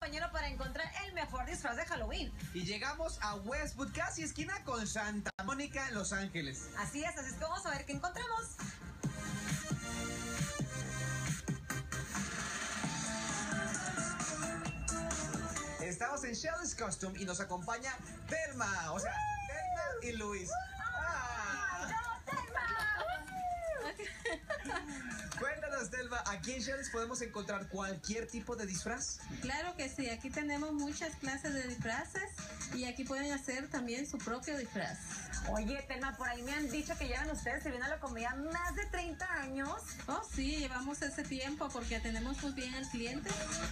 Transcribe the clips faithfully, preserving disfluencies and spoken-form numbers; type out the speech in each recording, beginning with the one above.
compañero para encontrar el mejor disfraz de Halloween. Y llegamos a Westwood, casi esquina con Santa Mónica en Los Ángeles. Así es, así es que vamos a ver qué encontramos. Estamos en Shelly's Costume y nos acompaña Telma, o sea, Telma y Luis. ¡Ah! Cuéntanos, Telma, ¿aquí en Shelly's podemos encontrar cualquier tipo de disfraz? Claro que sí, aquí tenemos muchas clases de disfraces y aquí pueden hacer también su propio disfraz. Oye, Telma, por ahí me han dicho que llevan ustedes sirviendo la comida más de treinta años. Oh, sí, llevamos ese tiempo porque tenemos muy bien al cliente.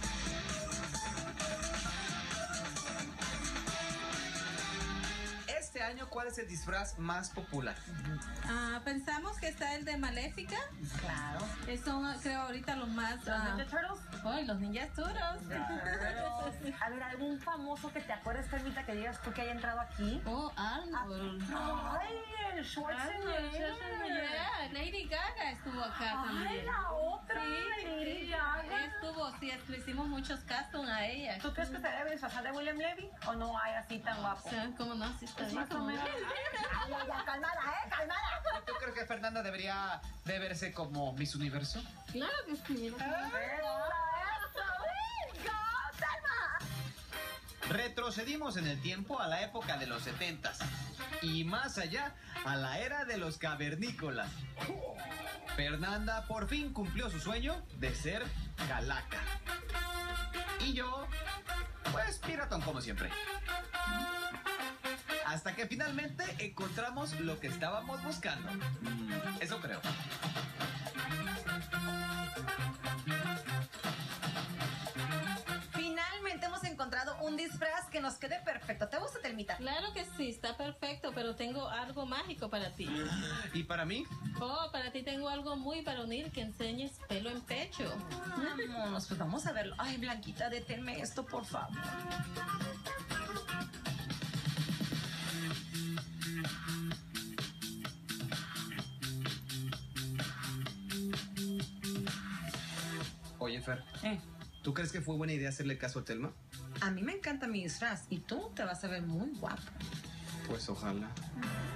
Este año, ¿cuál es el disfraz más popular? Ah, pensamos que está el de Maléfica. Claro. Eh, Son, creo, ahorita los más... ¿Los ah, Ninja Turtles? ¡Ay, los Ninja Turtles! A ver, ¿algún famoso que te acuerdes, Telmita, que digas tú que haya entrado aquí? Oh, Arnold. ¡Ay, el Schwarzenegger! Yeah, Lady Gaga estuvo acá ¡Ay, también. la otra! Lady Gaga. Estuvo, sí, le hicimos muchos castings a ella. ¿Tú crees que se debe disfrazar de William Levy? ¿O no hay así tan guapo? Sí, ¿cómo no? Sí, está bien. Más o menos. Ay, ay, ya, calmada, ¿eh? Calmada. ¿Tú crees que Fernanda debería de verse como Miss Universo? Claro que sí. ¡Eso, eso! ¡Go, Telma! Retrocedimos en el tiempo a la época de los setentas y más allá a la era de los cavernícolas. Fernanda por fin cumplió su sueño de ser calaca. Y yo, pues piratón como siempre. Hasta que finalmente encontramos lo que estábamos buscando. Mm, eso creo. Finalmente hemos encontrado un disfraz que nos quede perfecto. ¿Te gusta, Telmita? Claro que sí, está perfecto, pero tengo algo mágico para ti. ¿Y para mí? Oh, para ti tengo algo muy varonil, que enseñes pelo en pecho. Vámonos, pues vamos a verlo. Ay, Blanquita, deténme esto, por favor. Oye, Fer, Eh, ¿tú crees que fue buena idea hacerle caso a Telma? a mí me encanta mi disfraz y tú te vas a ver muy guapo. Pues ojalá.